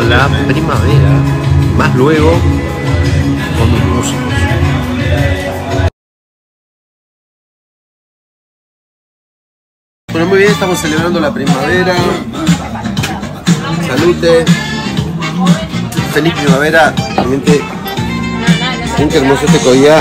con la primavera, más luego con mis músicos. Bueno, muy bien, estamos celebrando la primavera. Salute. Feliz primavera. Realmente, miren qué hermoso este collar.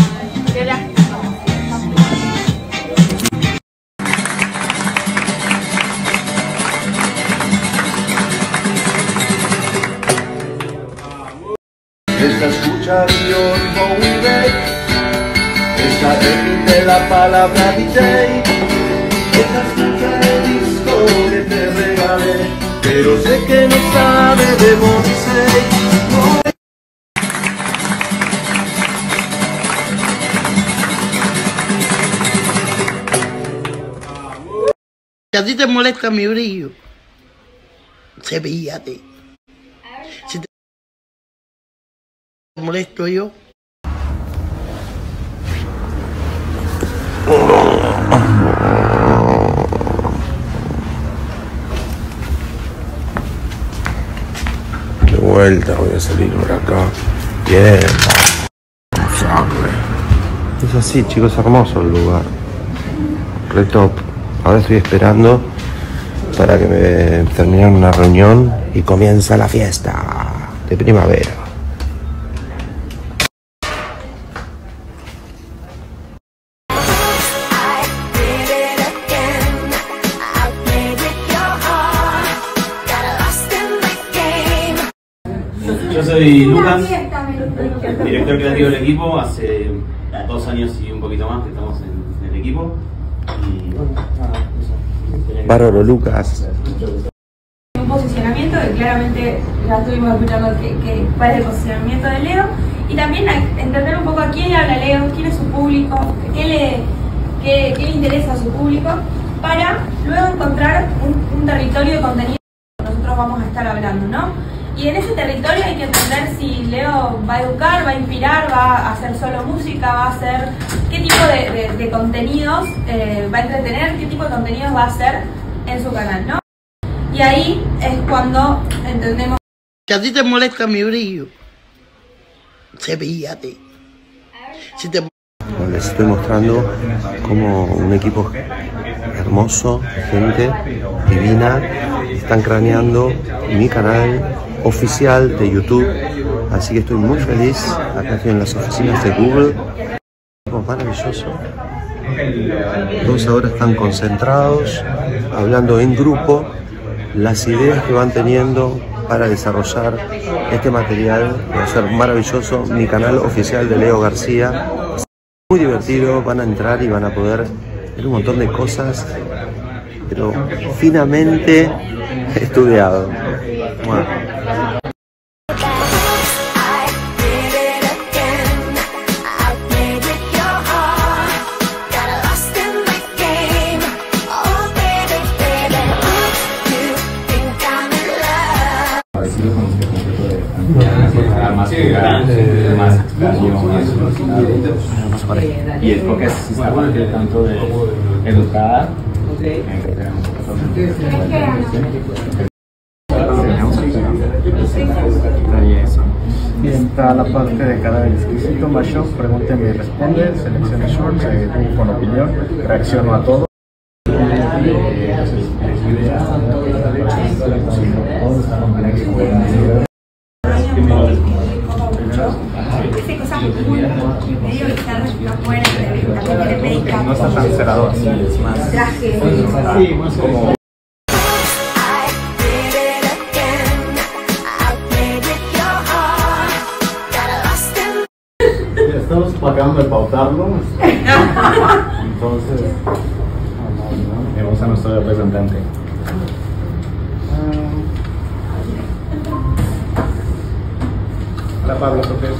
Esta escucha Dios Bowie, esta repite la palabra DJ. Esta escucha el disco que te regalé, pero sé que no sabe de Morrissey. Si a ti te molesta mi brillo, cepíllate. Si te molesto yo, De vuelta voy a salir por acá. Bien. Sangre. Es así, chicos, hermoso el lugar. Re top. Ahora estoy esperando para que me terminen una reunión y comienza la fiesta de primavera. Yo soy Lucas, director creativo del equipo. Hace 2 años y un poquito más que estamos en el equipo. Y nada, eso. Bárbaro, Lucas. Un posicionamiento que claramente ya estuvimos escuchando cuál es el posicionamiento de Leo, y también entender un poco a quién le habla Leo, quién es su público, qué le interesa a su público, para luego encontrar un territorio de contenido que nosotros vamos a estar hablando, ¿no? Y en ese territorio hay que entender si Leo va a educar, va a inspirar, va a hacer solo música, va a hacer qué tipo de contenidos va a entretener, qué tipo de contenidos va a hacer en su canal, ¿no? Y ahí es cuando entendemos. si a ti te molesta mi brillo, cepíllate. Si te Les estoy mostrando como un equipo hermoso, gente divina, están craneando mi canal oficial de YouTube, así que estoy muy feliz. Acá estoy en las oficinas de Google, maravilloso. Todos ahora están concentrados, hablando en grupo las ideas que van teniendo para desarrollar este material que va a ser maravilloso. Mi canal oficial de Leo García, muy divertido, van a entrar y van a poder ver un montón de cosas, pero finamente estudiado. Bueno. Y el enfoque es tanto de educar. Y está la parte de cada exquisito mashup, pregúnteme y responde, seleccione shorts, con opinión, reacciono a todo. No está tan cerrado así, es más traje, más como estamos pagando el pautarlo. Entonces vamos a nuestro representante. Hola Pablo Sofía.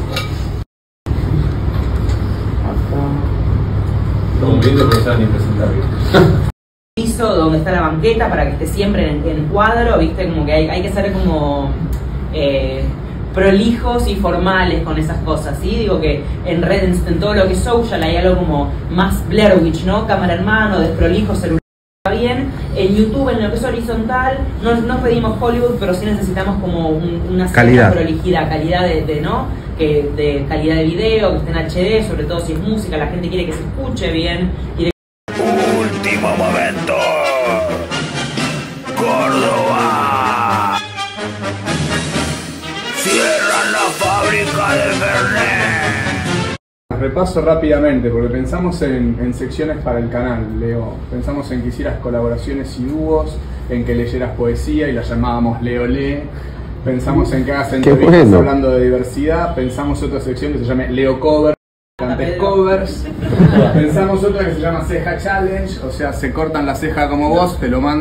Piso donde está la banqueta para que esté siempre en cuadro, viste, como que hay que ser como prolijos y formales con esas cosas, ¿sí? Digo que en red, en todo lo que es social hay algo como más Blair Witch, ¿no? Cámara en mano, desprolijo, celular, bien. En YouTube, en lo que es horizontal, no pedimos Hollywood, pero sí necesitamos como una cierta prolijidad, calidad de calidad de video, que esté en HD, sobre todo si es música, la gente quiere que se escuche bien. Último momento. Córdoba. Cierran la fábrica de Fernet. Repaso rápidamente, porque pensamos en secciones para el canal, Leo. Pensamos en que hicieras colaboraciones y dúos, en que leyeras poesía y la llamábamos Leo Lee. Pensamos en que hagas entrevistas hablando de diversidad. Pensamos otra sección que se llame Leo Cover, cantes covers. Pensamos otra que se llama Ceja Challenge, o sea, se cortan la ceja como vos, te lo mandan.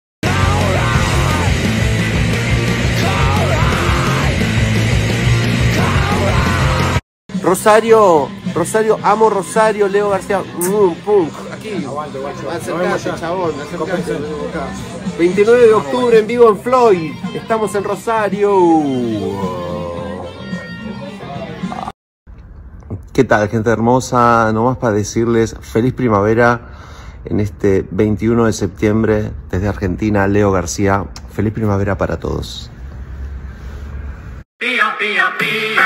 Rosario, amo Rosario, Leo García, punk, aquí, acercate, chabón, acercate. 29 de octubre en vivo en Floyd, estamos en Rosario. ¿Qué tal, gente hermosa? Nomás para decirles feliz primavera en este 21 de septiembre desde Argentina, Leo García. Feliz primavera para todos. Pía, pía, pía.